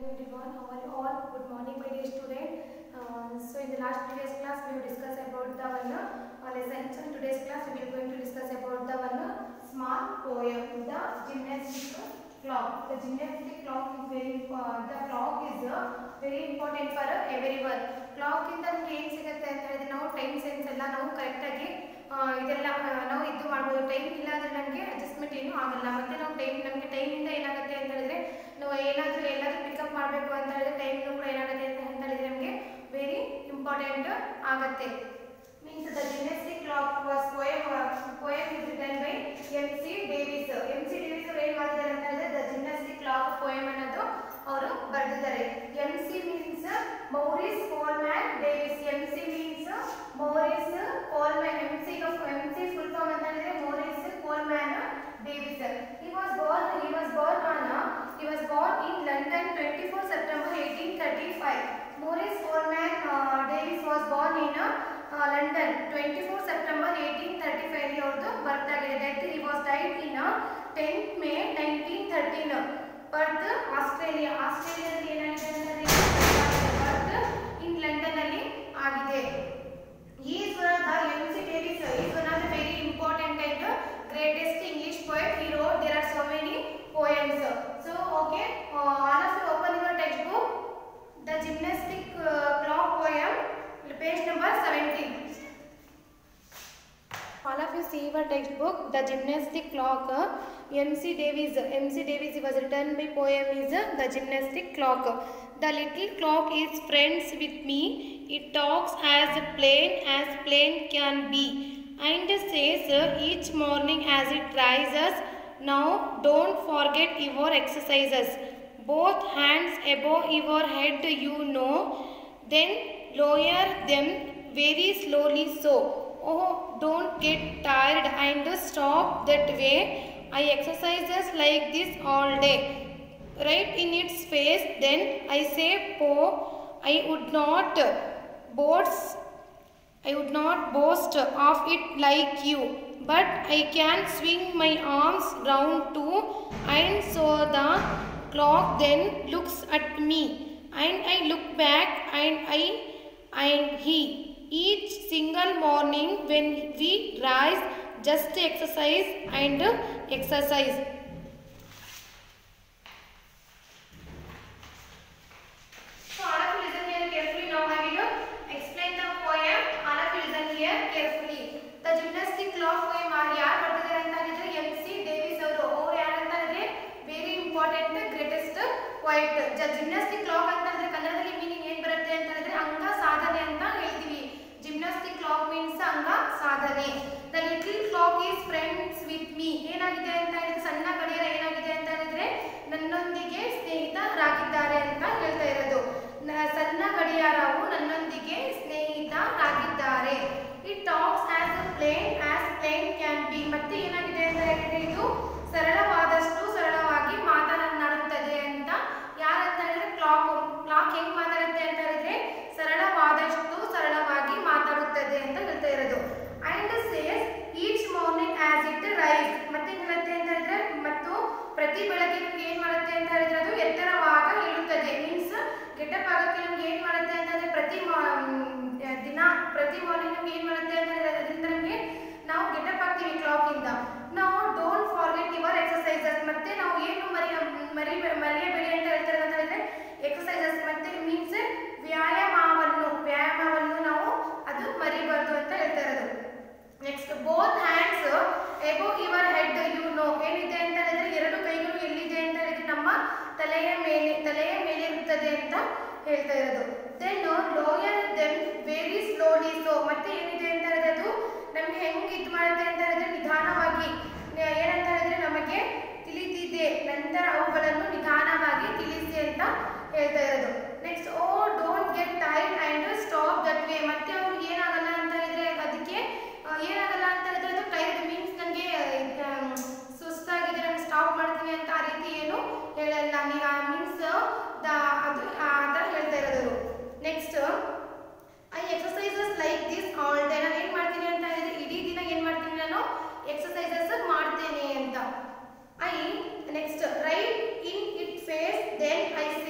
everyone, how are you all? Good morning, my dear student. So in the last previous class we have discussed about the one lesson. So in today's class we are going to discuss about the one small poem, the gymnastic clock. The gymnastic clock is very the clock is very important for everyone. Clock ಇಂದ ನಮಗೆ ಏನು ಸಿಗುತ್ತೆ ಅಂತ ಹೇಳಿದ್ರೆ ನಾವು time sense ಎಲ್ಲ ನಾವು ಕರೆಕ್ಟಾಗಿ ಇದೆಲ್ಲ ನಾವು ಇದು ಮಾಡ್ಬೋದು. ಟೈಮ್ ಇಲ್ಲ ಅಂದರೆ ನಮಗೆ ಅಡ್ಜಸ್ಟ್ಮೆಂಟ್ ಏನೂ ಆಗಲ್ಲ. ಮತ್ತು ನಾವು ನಮಗೆ ಟೈಮಿಂದ ಏನಾಗುತ್ತೆ ಅಂತ ಹೇಳಿದ್ರೆ ನಾವು ಎಲ್ಲಾದರೂ ಪಿಕಪ್ ಮಾಡಬೇಕು ಅಂತ ಹೇಳಿದ್ರೆ ಟೈಮ್ನು ಕೂಡ ಏನಾಗುತ್ತೆ ಅಂತ ಹೇಳಿದ್ರೆ ನಮಗೆ ವೆರಿ ಇಂಪಾರ್ಟೆಂಟ್ ಆಗುತ್ತೆ. Means the gymnastic clock was poem is written by M.C. Davis. M.C. Davis ಅವರು ಏನು ಮಾಡಿದ್ದಾರೆ ಅಂತ ಹೇಳಿದ್ರೆ ದ ಜಿಮ್ನಾಸ್ಟಿಕ್ ಕ್ಲಾಕ್ poem ಅನ್ನೋದು ಅವರು ಬರೆದಿದ್ದಾರೆ. M.C. means Maurice Coleman Davis. M.C. means Maurice Coleman. M.C. full form ಅಂತ ಹೇಳಿದ್ರೆ Maurice Coleman Davis. He was born in London 24 September 1835. Maurice Coleman Davis was born in London 24 September 1835. ಅವರದು birth ಆಗಿದೆ. Death he was died in 10th May 1913. Birth Australia. ಆಸ್ಟ್ರೇಲಿಯಾದಲ್ಲಿ ಏನಾಗಿದೆ ಅಂದರೆ ಬರ್ತ್ in London ಅಲ್ಲಿ ಆಗಿದೆ. M.C. Davis is one of the very important and greatest English poet he wrote. There are so many poems. So okay, all of you open your textbook, the gymnastic clock poem, page number 17. All of you see your textbook, the gymnastic clock. M.C. Davis was written by poem is the gymnastic clock. The little clock is friends with me. It talks as plain can be, and says each morning as it rises, now don't forget your exercises. Both hands above your head, you know, then lower them very slowly so. Oh, don't get tired and stop that way. I exercises like this all day. Right in its face, then I say, "Po, I would not boast of it like you, but I can swing my arms round too." And so the clock then looks at me, and I look back, and he. Each single morning when we rise, just exercise and exercise. So all of you listen here carefully. Now I will explain the poem. All of you listen here carefully. The gymnastic clock poem ಯಾರು ಬರೆದಿದ್ದಾರೆ ಅಂತ ಹೇಳಿದ್ರೆ M.C. Davis ಅವರು ಯಾರು ಅಂತ ಹೇಳಿದ್ರೆ very important greatest poet. Gymnastic clock ಅಂತ ಹೇಳಿದ್ರೆ ಕನ್ನಡದಲ್ಲಿ ಮೀನಿಂಗ್ ಏನು ಬರುತ್ತೆ ಅಂತ ಹೇಳಿದ್ರೆ ಅಂಗ ಸಾಧನೆ ಅಂತ ಹೇಳ್ತೀವಿ. ಜಿಮ್ನಾಸ್ಟಿಕ್ ಕ್ಲಾಕ್ ಮೀನ್ಸ್ ಅಂಗ ಸಾಧನೆ. The little clock is friends with me. ಏನಾಗಿದೆ ಅಂತ ಹೇಳಿದ್ರೆ ಸಣ್ಣ ಗಡಿಯಾರ ಏನಾಗಿದೆ ಅಂತ ಹೇಳಿದ್ರೆ ನನ್ನೊಂದಿಗೆ ಸ್ನೇಹಿತರಾಗಿದ್ದಾರೆ ಅಂತ ಹೇಳ್ತಾ ಇರೋದು. ಸಣ್ಣ ಗಡಿಯಾರವು ನನ್ನೊಂದಿಗೆ ಸ್ನೇಹಿತರಾಗಿದ್ದಾರೆ. It talks as plain can be. ಮತ್ತೆ ಏನಾಗಿದೆ ಅಂತ ಹೇಳಿದ್ರೆ ಇದು ಸರಳವಾದಷ್ಟು ಸರಳವಾಗಿ ಮಾತನಾಡುತ್ತದೆ ಅಂತ. ಯಾರಂತ ಹೇಳಿದ್ರೆ ಕ್ಲಾಕ್ ಹೆಂಗ್ ಮಾತಾಡುತ್ತೆ ಅಂತ ಹೇಳಿದ್ರೆ ಸರಳವಾದಷ್ಟು ಸರಳವಾಗಿ ಮಾತಾಡುತ್ತದೆ ಅಂತ ಹೇಳ್ತಾ ಇರೋದು. And says each morning as it rise. ಮತ್ತೆ ಹೇಳುತ್ತೆ ಅಂತ ಹೇಳಿದ್ರೆ ಮತ್ತು ಪ್ರತಿ ಬೆಳಗ್ಗೆ ನಮ್ಗೆ ಏನ್ ಮಾಡುತ್ತೆ ಅಂತ ಹೇಳಿದ್ರೆ ಅದು ಎತ್ತರವಾಗ ಇಳುತ್ತದೆ. ಮೀನ್ಸ್ ಗೆಟಪ್ ಆಗೋಕ್ಕೆ ನಮ್ಗೆ ಏನ್ ಮಾಡುತ್ತೆ ಅಂತ ಹೇಳಿದ್ರೆ ಪ್ರತಿ ಮಾರ್ನಿಂಗ್ ನಮ್ಗೆ ಏನ್ ಮಾಡುತ್ತೆ ಅಂತ ಹೇಳಿದ್ರೆ ಅದರಿಂದ ನಮಗೆ ನಾವು ಗೆಟಪ್ ಆಗ್ತೀವಿ ಕ್ಲಾಕ್ ಇಂದ. ನಾವು ಡೋಂಟ್ ಫಾರ್ಗೆಟ್ ಯುವರ್ ಎಕ್ಸರ್ಸೈಸಸ್. ಮತ್ತೆ ನಾವು ಏನು ಮರೆಯಬೇಡಿ ಅಂತ ಹೇಳ್ತಾರೆ ಅಂತ ಹೇಳಿದ್ರೆ ಎಕ್ಸರ್ಸೈಸಸ್. ಮತ್ತೆ ಮೀನ್ಸ್ ವ್ಯಾಯಾಮವನ್ನು ನಾವು ಅದು ಮರಿಬಾರ್ದು ಅಂತ ಹೇಳ್ತಾ ಇರೋದು. Next both hands above your head, you know. ಏನಿದೆ ಅಂತ ಹೇಳಿದ್ರೆ ಎರಡು ಕೈಗಳು ಎಲ್ಲಿದೆ ಅಂತ ಹೇಳಿದ್ರೆ ನಮ್ಮ ತಲೆಯ ಮೇಲೆ ಇರುತ್ತದೆ ಅಂತ ಹೇಳ್ತಾ ಇರೋದು. Then lower then very slowly so. ಮತ್ತೆ ಏನಿದೆ ಅಂತ ಹೇಳಿದ್ರೆ ಅದು ನಮಗೆ ಹೆಂಗೆ ಇದು ಮಾಡುತ್ತೆ ಅಂತ ಹೇಳಿದ್ರೆ ನಿಧಾನವಾಗಿ ಏನಂತ ಹೇಳಿದ್ರೆ ನಮಗೆ ತಿಳಿದಿದೆ, ನಂತರ ಅವುಗಳನ್ನು ನಿಧಾನವಾಗಿ ತಿಳಿಸಿ ಅಂತ ಹೇಳ್ತಾ ಇರೋದು. Next oh don't get tired and stop that way. ಮತ್ತೆ ಅವ್ರಿಗೆ ಏನಾಗಲ್ಲ ಅಂತ ಹೇಳಿದ್ರೆ ಅದಕ್ಕೆ ಏನಾಗಲ್ಲ ಅಂತ ಹೇಳಿದ್ರೆ ಅದು ಟೈರ್ಡ್ ಮೀನ್ಸ್ ನನಗೆ ಸುಸ್ತಾಗಿದೆ ನಾನು ಸ್ಟಾಪ್ ಮಾಡ್ತೀನಿ ಅಂತ ಆ ರೀತಿ ಏನು ಹೇಳಲ್ಲ. ಮೀನ್ಸ್ ಅದು ಆ ಥರ ಹೇಳ್ತಾ ಇರೋದು. Next I exercises like this all day. ನಾನು ಏನು ಮಾಡ್ತೀನಿ ಅಂತ ಹೇಳಿದ್ರೆ ಇಡೀ ದಿನ ಏನು ಮಾಡ್ತೀನಿ ನಾನು ಎಕ್ಸರ್ಸೈಸಸ್ ಮಾಡ್ತೇನೆ ಅಂತ. I next right in it face then I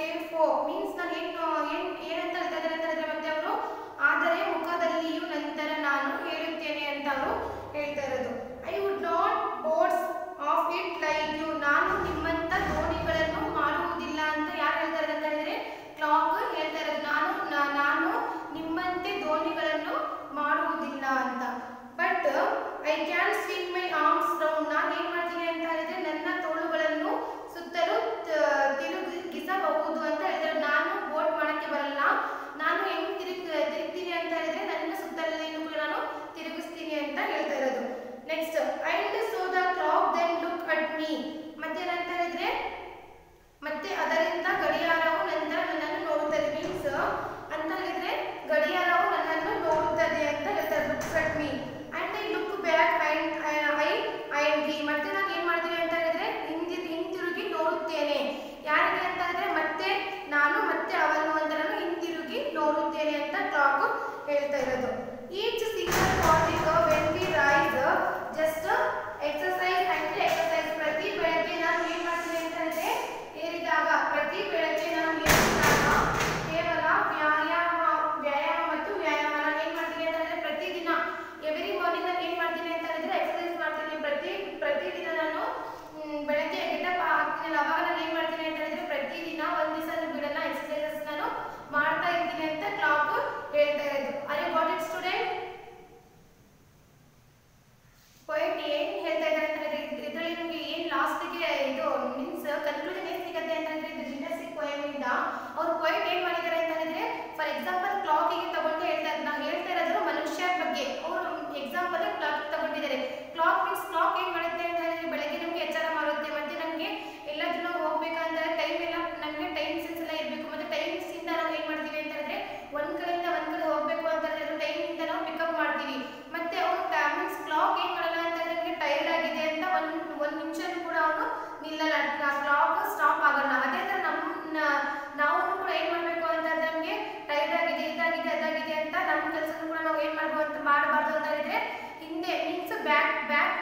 ನಾವು ಕೂಡ ಏನು ಮಾಡಬೇಕು ಅಂತ ನಮಗೆ ಟೈಟ್ ಆಗಿದೆ ಇದಾಗಿದೆ ಅದಾಗಿದೆ ಅಂತ ನಮ್ಮ ಕೆಲಸನೂ ಕೂಡ ನಾವು ಏನು ಮಾಡಬಾರ್ದು ಅಂತ ಮಾಡಿದ್ರೆ ಹಿಂದೆ ಮೀನ್ಸ್ ಬ್ಯಾಕ್